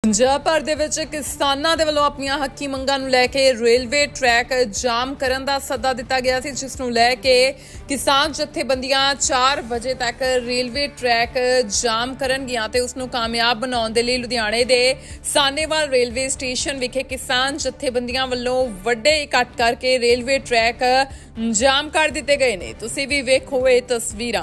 ਪੰਜਾਬ ਭਰ ਦੇ ਵਿੱਚ ਕਿਸਾਨਾਂ ਦੇ ਵੱਲੋਂ ਆਪਣੀਆਂ ਹੱਕੀ ਮੰਗਾਂ ਨੂੰ ਲੈ ਕੇ ਰੇਲਵੇ ਟਰੈਕ ਜਾਮ ਕਰਨ ਦਾ ਸੱਦਾ ਦਿੱਤਾ ਗਿਆ ਸੀ, ਜਿਸ ਨੂੰ ਲੈ ਕੇ ਕਿਸਾਨ ਜਥੇਬੰਦੀਆਂ 4 ਵਜੇ ਤੱਕ ਰੇਲਵੇ ਟਰੈਕ ਜਾਮ ਕਰਨਗੀਆਂ ਤੇ ਉਸ ਨੂੰ ਕਾਮਯਾਬ ਬਣਾਉਣ ਦੇ ਲਈ ਲੁਧਿਆਣੇ ਦੇ ਸਾਨੇਵਾਲ ਰੇਲਵੇ ਸਟੇਸ਼ਨ ਵਿਖੇ ਕਿਸਾਨ ਜਥੇਬੰਦੀਆਂ ਵੱਲੋਂ ਵੱਡੇ ਇਕੱਠ ਕਰਕੇ ਰੇਲਵੇ ਟਰੈਕ ਜਾਮ ਕਰ ਦਿੱਤੇ ਗਏ ਨੇ। ਤੁਸੀਂ ਵੀ ਵੇਖੋ ਇਹ ਤਸਵੀਰਾਂ।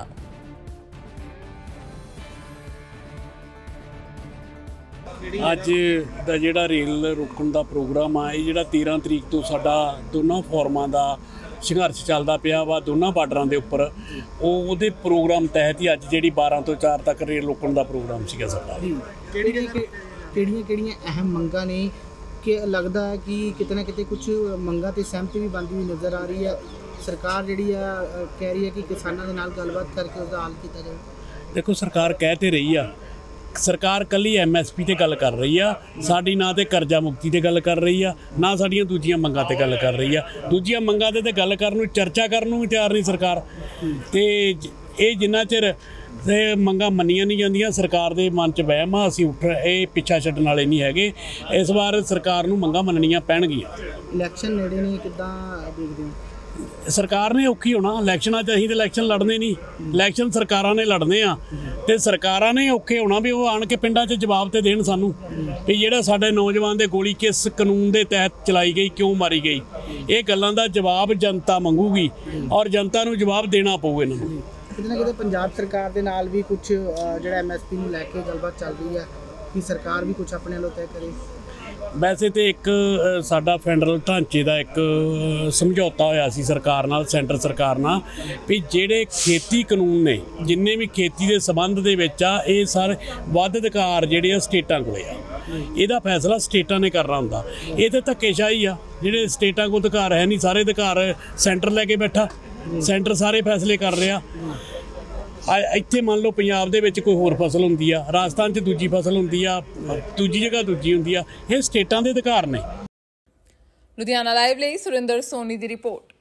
ਅੱਜ ਦਾ ਜਿਹੜਾ ਰੇਲ ਰੋਕਣ ਦਾ ਪ੍ਰੋਗਰਾਮ ਆ, ਇਹ ਜਿਹੜਾ 13 ਤਰੀਕ ਤੋਂ ਸਾਡਾ ਦੋਨਾਂ ਫੋਰਮਾਂ ਦਾ ਸੰਘਰਸ਼ ਚੱਲਦਾ ਪਿਆ ਵਾ ਦੋਨਾਂ ਬਾਰਡਰਾਂ ਦੇ ਉੱਪਰ, ਉਹਦੇ ਪ੍ਰੋਗਰਾਮ ਤਹਿਤ ਹੀ ਅੱਜ ਜਿਹੜੀ 12 ਤੋਂ 4 ਤੱਕ ਰੇਲ ਰੋਕਣ ਦਾ ਪ੍ਰੋਗਰਾਮ ਸੀਗਾ ਸਾਡਾ। ਕਿਹੜੀਆਂ ਅਹਿਮ ਮੰਗਾਂ ਨੇ ਕਿ ਲੱਗਦਾ ਹੈ ਕਿ ਕਿਤੇ ਨਾ ਕਿਤੇ ਕੁਝ ਮੰਗਾਂ ਤੇ ਸਹਿਮਤੀ ਵੀ ਬਣਦੀ ਹੋਈ ਨਜ਼ਰ ਆ ਰਹੀ ਹੈ। ਸਰਕਾਰ ਜਿਹੜੀ ਆ ਕਹਿ ਰਹੀ ਹੈ ਕਿ ਕਿਸਾਨਾਂ ਦੇ ਨਾਲ ਗੱਲਬਾਤ ਕਰਕੇ ਉਹਦਾ ਹੱਲ ਕੀਤਾ ਜਾਵੇ। ਦੇਖੋ, ਸਰਕਾਰ ਕਹਿ ਤੇ ਰਹੀ ਆ, ਸਰਕਾਰ ਕੱਲੀ MSP ਤੇ ਗੱਲ ਕਰ ਰਹੀ ਆ, ਸਾਡੀ ਨਾ ਤੇ ਕਰਜ਼ਾ ਮੁਕਤੀ ਤੇ ਗੱਲ ਕਰ ਰਹੀ ਆ, ਨਾ ਸਾਡੀਆਂ ਦੂਜੀਆਂ ਮੰਗਾਂ ਤੇ ਗੱਲ ਕਰ ਰਹੀ ਆ। ਦੂਜੀਆਂ ਮੰਗਾਂ ਤੇ ਗੱਲ ਕਰਨ ਨੂੰ, ਚਰਚਾ ਕਰਨ ਨੂੰ ਵੀ ਤਿਆਰ ਨਹੀਂ ਸਰਕਾਰ। ਤੇ ਇਹ ਜਿੰਨਾ ਚਿਰ ਮੰਗਾਂ ਮੰਨੀਆਂ ਨਹੀਂ ਜਾਂਦੀਆਂ, ਸਰਕਾਰ ਦੇ ਮਨ 'ਚ ਵਹਿਮ ਆ, ਅਸੀਂ ਇਹ ਪਿੱਛਾ ਛੱਡਣ ਵਾਲੇ ਨਹੀਂ ਹੈਗੇ। ਇਸ ਵਾਰ ਸਰਕਾਰ ਨੂੰ ਮੰਗਾਂ ਮੰਨਣੀਆਂ ਪੈਣਗੀਆਂ। ਇਲੈਕਸ਼ਨ ਨੇੜੇ ਨੇ, ਕਿੱਦਾਂ ਦੇਖਦੇ ਹੋ? ਸਰਕਾਰ ਨੇ ਔਖੀ ਹੋਣਾ ਇਲੈਕਸ਼ਨਾਂ 'ਚ। ਅਸੀਂ ਤਾਂ ਇਲੈਕਸ਼ਨ ਲੜਨੇ ਨਹੀਂ, ਇਲੈਕਸ਼ਨ ਸਰਕਾਰਾਂ ਨੇ ਲੜਨੇ ਆ, ਤੇ ਸਰਕਾਰਾਂ ਨੇ ਔਖੇ ਹੋਣਾ ਵੀ ਉਹ ਆਣ ਕੇ ਪਿੰਡਾਂ 'ਚ ਜਵਾਬ ਤੇ ਦੇਣ ਸਾਨੂੰ ਵੀ ਜਿਹੜਾ ਸਾਡੇ ਨੌਜਵਾਨ ਦੇ ਗੋਲੀ ਕਿਸ ਕਾਨੂੰਨ ਦੇ ਤਹਿਤ ਚਲਾਈ ਗਈ, ਕਿਉਂ ਮਾਰੀ ਗਈ। ਇਹ ਗੱਲਾਂ ਦਾ ਜਵਾਬ ਜਨਤਾ ਮੰਗੂਗੀ ਔਰ ਜਨਤਾ ਨੂੰ ਜਵਾਬ ਦੇਣਾ ਪਊ ਇਹਨਾਂ ਨੂੰ। ਕਿਤੇ ਨਾ ਕਿਤੇ ਪੰਜਾਬ ਸਰਕਾਰ ਦੇ ਨਾਲ ਵੀ ਕੁਝ ਜਿਹੜਾ MSP ਨੂੰ ਲੈ ਕੇ ਗੱਲਬਾਤ ਚੱਲ ਰਹੀ ਹੈ ਕਿ ਸਰਕਾਰ ਵੀ ਕੁਝ ਆਪਣੇ ਵੱਲੋਂ ਤੈਅ ਕਰੇ। ਵੈਸੇ ਤੇ ਇੱਕ ਸਾਡਾ ਫੈਡਰਲ ਢਾਂਚੇ ਦਾ ਇੱਕ ਸਮਝੌਤਾ ਹੋਇਆ ਸੀ ਸਰਕਾਰ ਨਾਲ, ਸੈਂਟਰ ਸਰਕਾਰ ਨਾਲ, ਵੀ ਜਿਹੜੇ ਖੇਤੀ ਕਾਨੂੰਨ ਨੇ ਜਿੰਨੇ ਵੀ ਖੇਤੀ ਦੇ ਸੰਬੰਧ ਦੇ ਵਿੱਚ ਆ, ਇਹ ਸਾਰੇ ਵੱਧ ਅਧਿਕਾਰ ਜਿਹੜੇ ਆ ਸਟੇਟਾਂ ਕੋਲੇ ਆ। ਇਹਦਾ ਫੈਸਲਾ ਸਟੇਟਾਂ ਨੇ ਕਰਨਾ ਹੁੰਦਾ। ਇਹ ਤਾਂ ਧੱਕੇਸ਼ਾਹੀ ਆ, ਜਿਹੜੇ ਸਟੇਟਾਂ ਕੋਲ ਅਧਿਕਾਰ ਹੈ ਨਹੀਂ, ਸਾਰੇ ਅਧਿਕਾਰ ਸੈਂਟਰ ਲੈ ਕੇ ਬੈਠਾ। ਸੈਂਟਰ ਸਾਰੇ ਫੈਸਲੇ ਕਰ ਰਿਹਾ। ਇੱਥੇ ਮੰਨ ਲਓ ਪੰਜਾਬ ਦੇ ਵਿੱਚ ਕੋਈ ਹੋਰ ਫਸਲ ਹੁੰਦੀ ਆ, ਰਾਜਸਥਾਨ 'ਚ ਦੂਜੀ ਫਸਲ ਹੁੰਦੀ ਆ, ਦੂਜੀ ਜਗ੍ਹਾ ਦੂਜੀ ਹੁੰਦੀ ਆ। ਇਹ ਸਟੇਟਾਂ ਦੇ ਅਧਿਕਾਰ ਨੇ। ਲੁਧਿਆਣਾ ਲਾਈਵ ਲਈ ਸੁਰਿੰਦਰ ਸੋਨੀ ਦੀ ਰਿਪੋਰਟ।